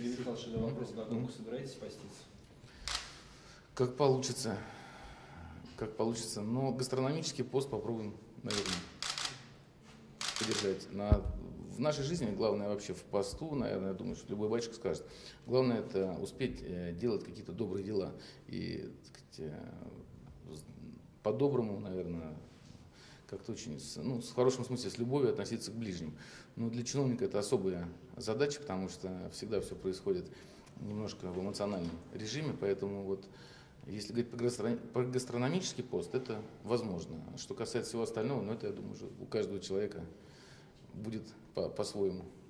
Юрий Михайлович, вопрос, как вы собираетесь поститься? Как получится. Как получится. Но гастрономический пост попробуем, наверное, поддержать. В нашей жизни главное вообще в посту, наверное, я думаю, что любой батюшка скажет, главное это успеть делать какие-то добрые дела. И, так сказать, по-доброму, наверное, как-то очень, ну, в хорошем смысле, с любовью относиться к ближним. Но для чиновника это особая задача, потому что всегда все происходит немножко в эмоциональном режиме, поэтому вот если говорить про гастрономический пост, это возможно. Что касается всего остального, ну это, я думаю, уже у каждого человека будет по-своему.